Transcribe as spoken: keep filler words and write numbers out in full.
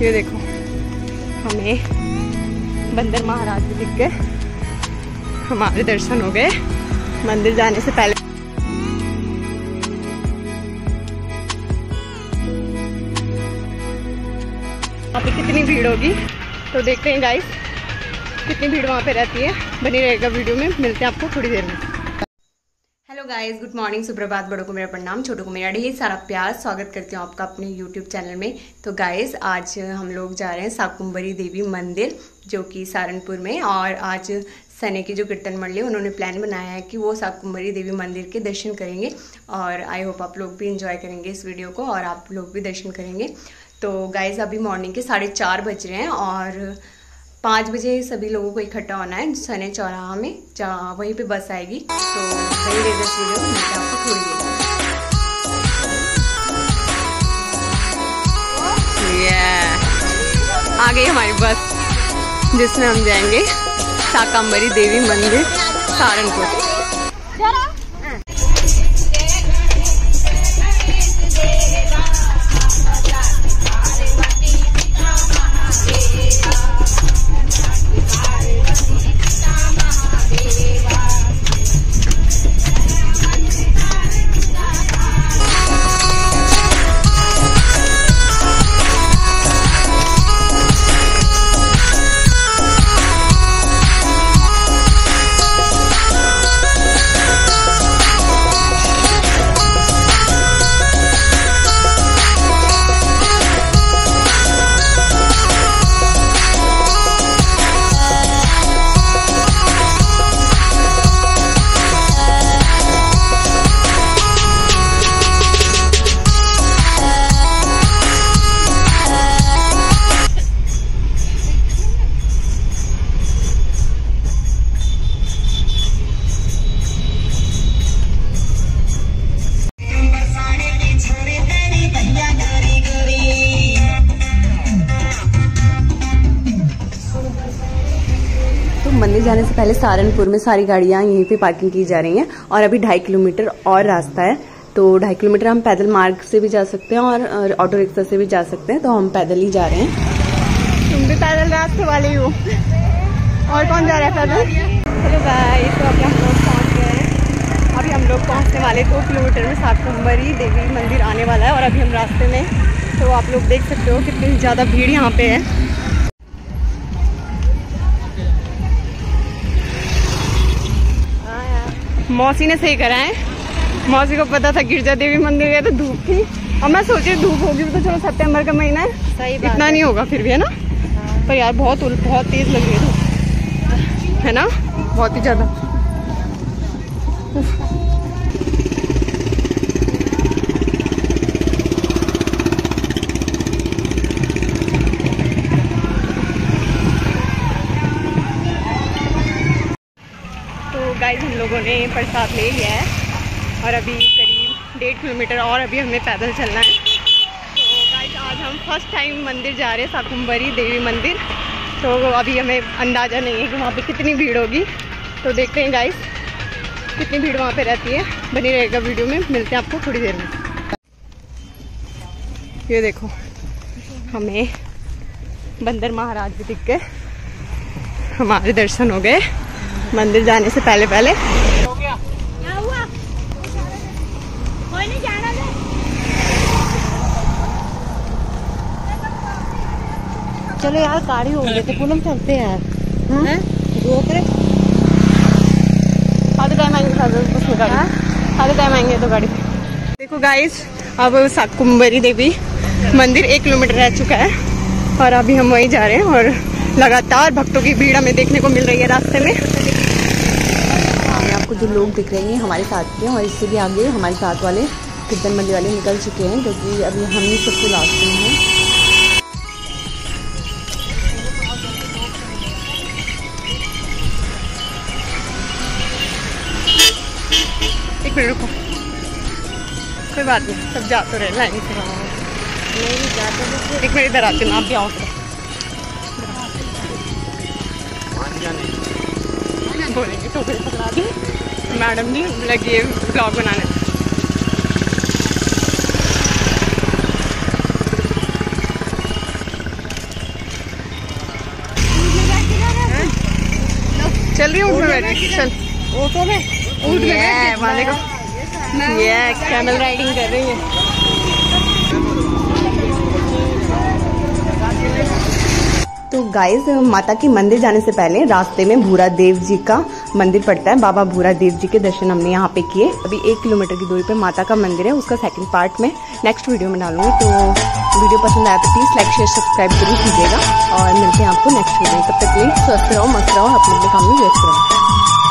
ये देखो, हमें बंदर महाराज भी दिख गए, हमारे दर्शन हो गए मंदिर जाने से पहले। वहाँ पे कितनी भीड़ होगी तो देखते हैं गाइस, कितनी भीड़ वहाँ पे रहती है। बनी रहेगा वीडियो में, मिलते हैं आपको थोड़ी देर में। हेलो गाइस, गुड मॉर्निंग, सुप्रभात। बड़ों को मेरा प्रणाम, छोटों को मेरा ढेर सारा प्यार। स्वागत करती हूँ आपका अपने यूट्यूब चैनल में। तो गाइस, आज हम लोग जा रहे हैं शाकुंभरी देवी मंदिर, जो कि सहारनपुर में। और आज सने की जो कीर्तन मंडली है, उन्होंने प्लान बनाया है कि वो शाकुंभरी देवी मंदिर के दर्शन करेंगे। और आई होप आप लोग भी इंजॉय करेंगे इस वीडियो को और आप लोग भी दर्शन करेंगे। तो गाइस, अभी मॉर्निंग के साढ़े चार बज रहे हैं और पाँच बजे सभी लोगों को इकट्ठा होना है सने चौराहा में, जहाँ वहीं पे बस आएगी। तो वही रहे दस वीडियो मिलते हैं आपको थोड़ी देर। आ गई हमारी बस, जिसमें हम जाएंगे शाकुंभरी देवी मंदिर सहारनपुर। मंदिर जाने से पहले सहारनपुर में सारी गाड़ियां यहीं पे पार्किंग की जा रही हैं। और अभी ढाई किलोमीटर और रास्ता है, तो ढाई किलोमीटर हम पैदल मार्ग से भी जा सकते हैं और ऑटो रिक्शा से भी जा सकते हैं। तो हम पैदल ही जा रहे हैं। तुम भी पैदल रास्ते वाले ही हो, और कौन जा रहा है पैदल? हेलो गाइस, तो अभी हम लोग पहुँच गए हैं। अभी हम लोग पहुँचने वाले दो किलोमीटर में शाकुंभरी देवी मंदिर आने वाला है। और अभी हम रास्ते में, तो आप लोग देख सकते हो कितनी ज़्यादा भीड़ यहाँ पे है। मौसी ने सही करा है, मौसी को पता था गिरजा देवी मंदिर गए तो धूप थी, और मैं सोची धूप होगी तो चलो सितंबर का महीना है, सही बात इतना नहीं होगा फिर भी, है ना। हाँ। पर यार बहुत बहुत तेज लग रही है धूप, है ना, बहुत ही ज्यादा। गाइस, हम लोगों ने प्रसाद ले लिया है और अभी करीब डेढ़ किलोमीटर और अभी हमें पैदल चलना है। तो गाइस, आज हम फर्स्ट टाइम मंदिर जा रहे हैं, शाकुंभरी देवी मंदिर। तो अभी हमें अंदाज़ा नहीं है कि वहाँ पे कितनी भीड़ होगी, तो देखते हैं गाइस कितनी भीड़ वहाँ पे रहती है। बनी रहेगा वीडियो में, मिलते हैं आपको थोड़ी देर में। ये देखो, हमें बंदर महाराज भी दिख गए, हमारे दर्शन हो गए मंदिर जाने से पहले पहले। हो गया? क्या हुआ? कोई नहीं जाना है। चलो यार, गाड़ी हो गई तो पूनम चलते हैं यार। हाँ? रोक रहे? आधे टाइम आएंगे उसमें गाड़ी, आधे टाइम आएंगे तो गाड़ी। देखो गाइस, अब शाकुंभरी देवी मंदिर एक किलोमीटर रह चुका है और अभी हम वहीं जा रहे हैं। और लगातार भक्तों की भीड़ हमें देखने को मिल रही है रास्ते में। आपको जो लोग दिख रहे हैं हमारे साथ के, और इससे भी आगे हमारे साथ वाले कीर्तन मंडली वाले निकल चुके हैं, क्योंकि अभी हम ही सबसे लास्ट में हैं। एक मिनट रुको, कोई बात नहीं, सब जा तो रहे लाइन से। एक मिनट इधर आते ना, आप भी आओ। बोलेंगे तो फिर पकड़ा दी मैडम जी, लगी है ब्लॉग बनाने। चल ऑटो में ऊँट में वहाँ देखो, ये कैमल राइडिंग कर रही है। तो गाइस, माता की मंदिर जाने से पहले रास्ते में भूरा देव जी का मंदिर पड़ता है। बाबा भूरा देव जी के दर्शन हमने यहाँ पे किए। अभी एक किलोमीटर की दूरी पे माता का मंदिर है, उसका सेकंड पार्ट में नेक्स्ट वीडियो में डालूंगी। तो वीडियो पसंद आया तो प्लीज़ लाइक शेयर सब्सक्राइब जरूर कीजिएगा और मिलते हैं आपको नेक्स्ट वीडियो। तब तक के लिए स्वस्थ रहो, मस्त रहो, अपने अपने काम में व्यस्त रहो।